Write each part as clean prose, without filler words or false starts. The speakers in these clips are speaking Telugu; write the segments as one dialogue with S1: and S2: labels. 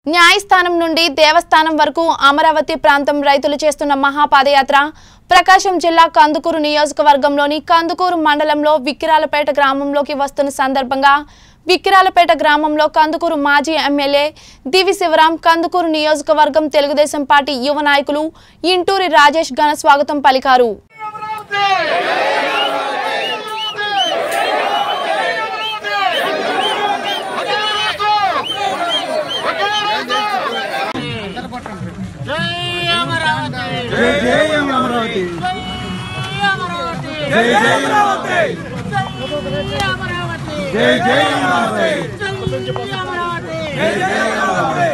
S1: న్యాయస్థానం నుండి దేవస్థానం వరకు అమరావతి ప్రాంతం రైతులు చేస్తున్న మహాపాదయాత్ర ప్రకాశం జిల్లా కందుకూరు నియోజకవర్గంలోని కందుకూరు మండలంలో విక్కిరాలపేట గ్రామంలోకి వస్తున్న సందర్భంగా విక్కిరాలపేట గ్రామంలో కందుకూరు మాజీ ఎమ్మెల్యే దివి శివరాం, కందుకూరు నియోజకవర్గం తెలుగుదేశం పార్టీ యువ నాయకులు ఇంటూరి రాజేష్ ఘన స్వాగతం పలికారు.
S2: जय जय अमरावती, जय जय अमरावती, जय जय अमरावती, जय जय अमरावती,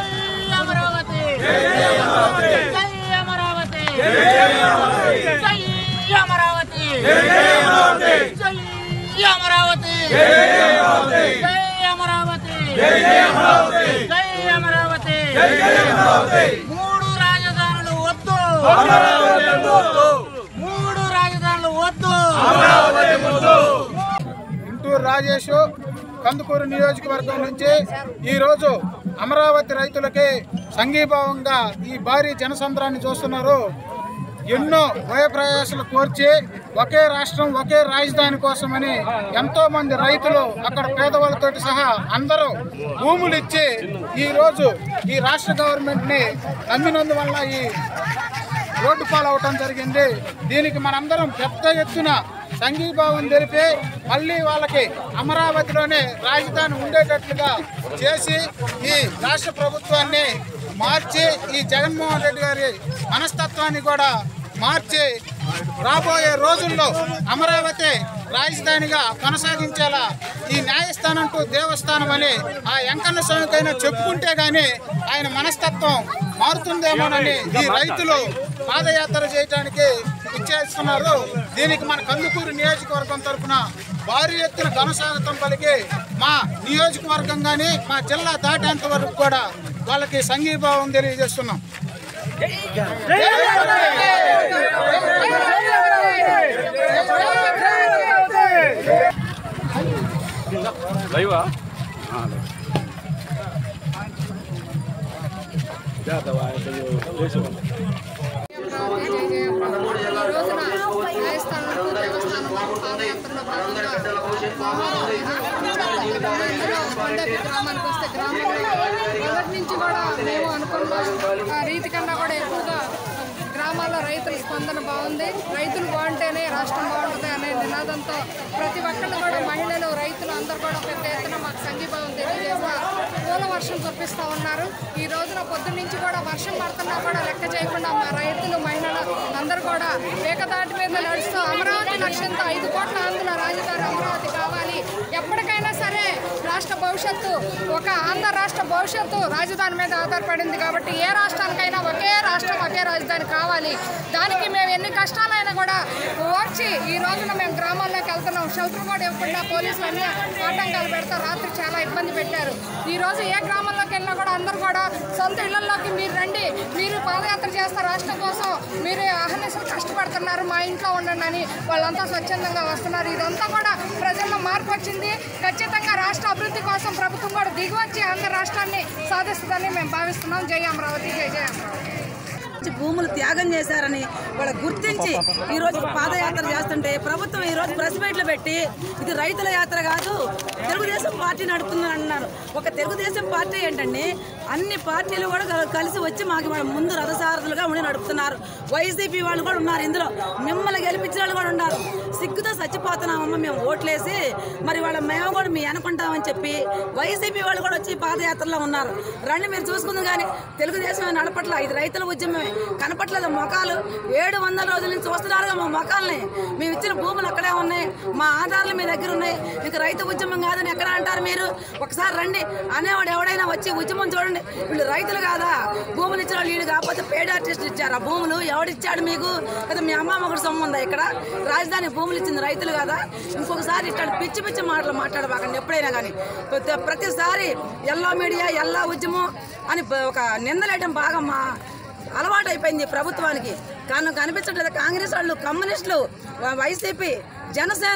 S2: जय जय अमरावती, जय जय अमरावती, जय अमरावती, जय जय अमरावती, जय अमरावती, जय जय अमरावती, जय अमरावती, जय जय अमरावती, जय अमरावती, जय जय अमरावती. మూడు రాజధానులు వద్దు, అమరావతి వద్దు. మూడు రాజధానులు వద్దు, అమరావతి వద్దు. ఇంటూరు రాజేష్, కందుకూరు నియోజకవర్గం నుంచి ఈరోజు అమరావతి రైతులకి సంఘీభావంగా ఈ భారీ జనసంద్రాన్ని చూస్తున్నారు. ఎన్నో భయప్రయాసాలు కోర్చి ఒకే రాష్ట్రం ఒకే రాజధాని కోసమని ఎంతో మంది రైతులు అక్కడ పేదవాళ్ళతో సహా అందరూ భూములు ఇచ్చి ఈరోజు ఈ రాష్ట్ర గవర్నమెంట్ని నమ్మినందువల్ల ఈ రోడ్డు పాలవటం జరిగింది. దీనికి మనందరం పెద్ద ఎత్తున సంఘీభావం తెలిపి మళ్ళీ వాళ్ళకి అమరావతిలోనే రాజధాని ఉండేటట్లుగా చేసి ఈ రాష్ట్ర ప్రభుత్వాన్ని మార్చి ఈ జగన్మోహన్ రెడ్డి గారి మనస్తత్వాన్ని కూడా మార్చి రాబోయే రోజుల్లో అమరావతి రాజధానిగా కొనసాగించేలా ఈ న్యాయస్థానం టు దేవస్థానం అని ఆ వెంకన్న స్వామికైనా చెప్పుకుంటే గానీ ఆయన మనస్తత్వం మారుతుందేమోనని ఈ రైతులు పాదయాత్ర చేయడానికి ఇచ్చేస్తున్నారు. దీనికి మన కందుకూరు నియోజకవర్గం తరఫున భారీ ఎత్తున ఘనస్వాగతం పలికి మా నియోజకవర్గం కానీ మా జిల్లా దాటేంత వరకు కూడా వాళ్ళకి సంఘీభావం తెలియజేస్తున్నాం.
S3: గ్రామానికి వస్తే మొదటి నుంచి కూడా మేము అనుకున్న రీతి కన్నా కూడా ఎక్కువగా గ్రామాల్లో రైతుల స్పందన బాగుంది. రైతులు బాగుంటేనే రాష్ట్రం బాగుంటుంది అనే నినాదంతో ప్రతి ఒక్కళ్ళు కూడా మహిళలు రైతులు అందరూ కూడా పెద్ద ఎత్తున మాకు సంఘీభావం తెలియజేస్తా పూల వర్షం కురిపిస్తూ ఉన్నారు. ఈ రోజున పొద్దున్న నుంచి కూడా వర్షం పడుతున్నా కూడా లెక్క చేయకుండా మా రైతులు మహిళలు అందరూ కూడా ఏకతాటి మీద నడుస్తూ అమరావతి లక్ష్యంతో 5 కోట్ల ఆంధ్ర రాజధాని అమరావతి కావాలి, ఎప్పటికైనా సరే రాష్ట్ర భవిష్యత్తు ఒక ఆంధ్ర రాష్ట్ర భవిష్యత్తు రాజధాని మీద ఆధారపడింది కాబట్టి ఏ రాష్ట్రానికైనా ఒకే రాష్ట్రం ఒకే రాజధాని కావాలి. దానికి మేము ఎన్ని కష్టాలైనా కూడా ఓర్చి ఈ రోజున మేము గ్రామాల్లోకి వెళ్తున్నాం. షెల్టర్ కూడా ఇవ్వకుండా పోలీసులు అన్ని ఆటంకాలు పెడతా రాత్రి చాలా ఇబ్బంది పెట్టారు. ఈ రోజు ఏ గ్రామంలోకి వెళ్ళినా కూడా అందరూ కూడా సొంత ఇళ్లలోకి మీరు రండి, మీరు పాదయాత్ర చేస్తారు రాష్ట్రం కోసం, మీరు అహర్నిశలు కష్టపడుతున్నారు, మా ఇంట్లో ఉండండి అని వాళ్ళంతా స్వచ్ఛందంగా వస్తున్నారు. ఇదంతా కూడా ప్రజల్లో మార్పు వచ్చింది. ఖచ్చితంగా రాష్ట్ర అభివృద్ధి కోసం ప్రభుత్వం కూడా దిగివచ్చి ఆంధ్ర రాష్ట్రాన్ని సాధిస్తుందని మేము భావిస్తున్నాం. జై అమరావతి, జై జై అమరావతి.
S4: భూములు త్యాగం చేశారని వాళ్ళు గుర్తించి ఈరోజు పాదయాత్ర చేస్తుంటే ప్రభుత్వం ఈరోజు ప్రెస్ మీట్లు పెట్టి ఇది రైతుల యాత్ర కాదు తెలుగుదేశం పార్టీ నడుపుతుందని అన్నారు. ఒక తెలుగుదేశం పార్టీ ఏంటండి, అన్ని పార్టీలు కూడా కలిసి వచ్చి మాకు ముందు రథసారథులుగా ఉండి నడుపుతున్నారు. వైసీపీ వాళ్ళు కూడా ఉన్నారు, ఇందులో మిమ్మల్ని గెలిపించిన వాళ్ళు కూడా ఉన్నారు. సిగ్గుతో చచ్చిపోతున్నామమ్మ మేము ఓట్లేసి, మరి వాళ్ళ మేము కూడా మీ అనుకుంటామని చెప్పి వైసీపీ వాళ్ళు కూడా వచ్చి పాదయాత్రలో ఉన్నారు. రండి మీరు చూసుకుందాం, కానీ తెలుగుదేశం నడపట్ల ఇది రైతుల ఉద్యమమే కనపట్లేదు. మొఖాలు 700 రోజుల నుంచి చూస్తున్నారుగా మా మొఖాలని. మేము ఇచ్చిన భూములు అక్కడే ఉన్నాయి, మా ఆధారాలు మీ దగ్గర ఉన్నాయి. మీకు రైతు ఉద్యమం కాదని ఎక్కడ అంటారు మీరు? ఒకసారి రండి అనేవాడు ఎవడైనా వచ్చి ఉద్యమం చూడండి. వీళ్ళు రైతులు కాదా? భూములు ఇచ్చిన వాళ్ళు వీళ్ళు కాకపోతే పేడ్ ఆర్టిస్టులు ఇచ్చారు. ఆ భూములు ఎవడిచ్చాడు మీకు? కదా మీ అమ్మమ్మ కూడా సొమ్ము ఉందా? ఇక్కడ రాజధాని భూములు ఇచ్చింది రైతులు కాదా? ఇంకొకసారి ఇట్లాంటి పిచ్చి పిచ్చి మాటలు మాట్లాడబాకండి ఎప్పుడైనా కానీ. ప్రతిసారి ఎల్లో మీడియా ఎల్లా ఉద్యమం అని ఒక నిందలేయడం బాగా మా అలవాటు అయిపోయింది ప్రభుత్వానికి. కనిపించట్లేదు. కాంగ్రెస్ వాళ్ళు, కమ్యూనిస్టులు, వైసీపీ, జనసేన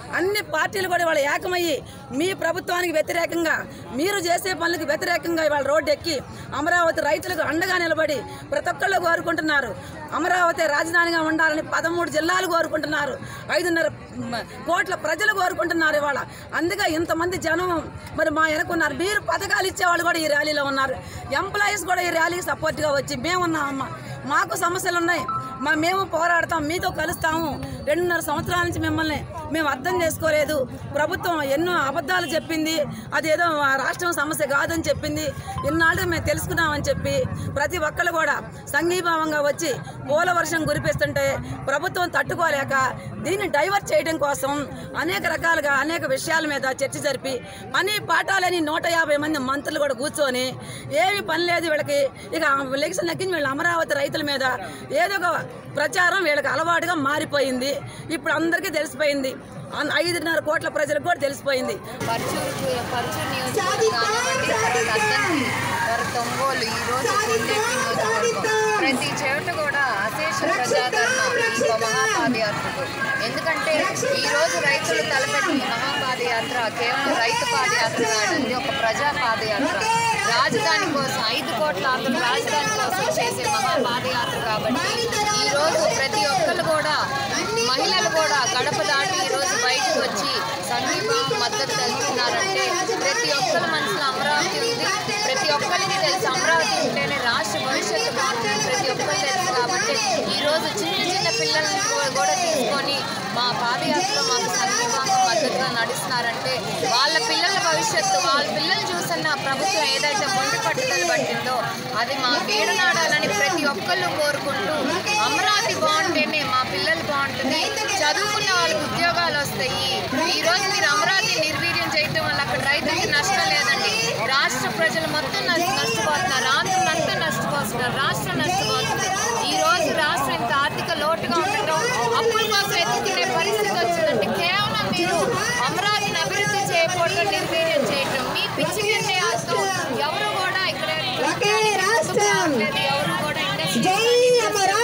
S4: అన్ని పార్టీలు కూడా ఇవాళ ఏకమయ్యి మీ ప్రభుత్వానికి వ్యతిరేకంగా మీరు చేసే పనులకు వ్యతిరేకంగా ఇవాళ రోడ్డు ఎక్కి అమరావతి రైతులకు అండగా నిలబడి ప్రతి ఒక్కళ్ళు కోరుకుంటున్నారు. అమరావతి రాజధానిగా ఉండాలని 13 జిల్లాలు కోరుకుంటున్నారు. 5.5 కోట్ల ప్రజలు కోరుకుంటున్నారు ఇవాళ. అందుకే ఇంతమంది జనం మరి మా వెనకున్నారు. మీరు పథకాలు ఇచ్చేవాళ్ళు కూడా ఈ ర్యాలీలో ఉన్నారు. ఎంప్లాయీస్ కూడా ఈ ర్యాలీకి సపోర్ట్గా వచ్చి మేమున్నామమ్మ, మాకు సమస్యలు ఉన్నాయి, మేము పోరాడతాం, మీతో కలుస్తాము. 2.5 సంవత్సరాల నుంచి మిమ్మల్ని మేము అర్థం చేసుకోలేదు. ప్రభుత్వం ఎన్నో అబద్ధాలు చెప్పింది, అదేదో రాష్ట్రం సమస్య కాదని చెప్పింది. ఇన్నాళ్ళు మేము తెలుసుకున్నామని చెప్పి ప్రతి ఒక్కళ్ళు కూడా సంఘీభావంగా వచ్చి పూల వర్షం కురిపిస్తుంటే ప్రభుత్వం తట్టుకోలేక దీన్ని డైవర్ట్ చేయడం కోసం అనేక రకాలుగా అనేక విషయాల మీద చర్చ జరిపి పని పాఠాలని 150 మంది మంత్రులు కూడా కూర్చొని ఏమి పని లేదు వీళ్ళకి, ఇక ఎలక్షన్ లెక్కించి వీళ్ళు అమరావతి రైతుల మీద ఏదో ఒక ప్రచారం వీళ్ళకి అలవాటుగా మారిపోయింది. ఇప్పుడు అందరికీ తెలిసిపోయింది, 5.5 కోట్ల ప్రజలకు కూడా తెలిసిపోయింది.
S5: తొంగోలు ఈరోజు ప్రతి చోట కూడా అశేష ప్రజాదరణ ఈ మహాపాదయాత్రకు. ఎందుకంటే ఈరోజు రైతులు తలపెట్టిన మహాపాదయాత్ర కేవలం రైతు పాదయాత్ర కాదండి, ఒక ప్రజా పాదయాత్ర. రాజధాని కోసం 5 కోట్ల ఆంధ్ర రాజధాని కోసం చేసే మహాపాదయాత్ర. కాబట్టి ఈరోజు ప్రతి ఒక్కరు కూడా మహిళలు కూడా గడప దాటి ఈరోజు బయటకు వచ్చి సంఘీభావం మద్దతు తెలుపుతున్నారంటే ప్రతి ఒక్కరి మనసులో అమరావతి ఉంది. ప్రతి ఒక్కరికి తెలుసు అమరావతి ఉంటేనే రాష్ట్ర భవిష్యత్తు బాగుంటుంది, ప్రతి ఒక్కరికి తెలుసు. కాబట్టి ఈరోజు చిన్న పిల్లలను కూడా తీసుకొని మా పాదయాత్రలో మాకు సంఘీభావం మద్దతుగా నడుస్తున్నారంటే వాళ్ళ పిల్లల భవిష్యత్తు, వాళ్ళ పిల్లలు చూసన్న ప్రభుత్వం ఏదైతే మొండి పట్టుదల పట్టిందో అది మా వీడనాడాలని ప్రతి ఒక్కళ్ళు కోరుకుంటూ అమరావతి బాగుంటేనే మా పిల్లలు బాగుంటుంది, చదువుకున్న వాళ్ళకి ఉద్యోగాలు వస్తాయి. ఈరోజు మీరు అమరావతి నిర్వీర్యం చేయడం వల్ల అక్కడ రైతులకి నష్టం లేదండి, రాష్ట్ర ప్రజలు మొత్తం నష్టపోతున్నారు, ఆంధ్రులు అంతా నష్టపోతున్నారు, రాష్ట్రం నష్టపోతుంది. ఈరోజు రాష్ట్రం ఇంత ఆర్థిక లోటుగా ఉండటం, అప్పుల కోసం ఎత్తుకునే పరిస్థితి వచ్చిందంటే కేవలం మీరు అమరావతిని అభివృద్ధి చేయకపోవడం, నిర్వీర్యం చేయటం, మీ పిచ్చి నిర్ణయాలతో ఎవరు కూడా ఇక్కడ ఎవరు కూడా ఇండస్ట్రీ